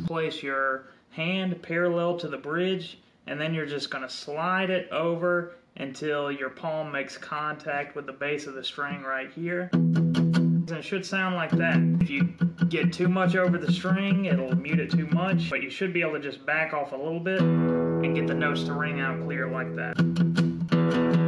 place your hand parallel to the bridge, and then you're just going to slide it over until your palm makes contact with the base of the string right here. And it should sound like that. If you get too much over the string, it'll mute it too much, but you should be able to just back off a little bit and get the notes to ring out clear like that.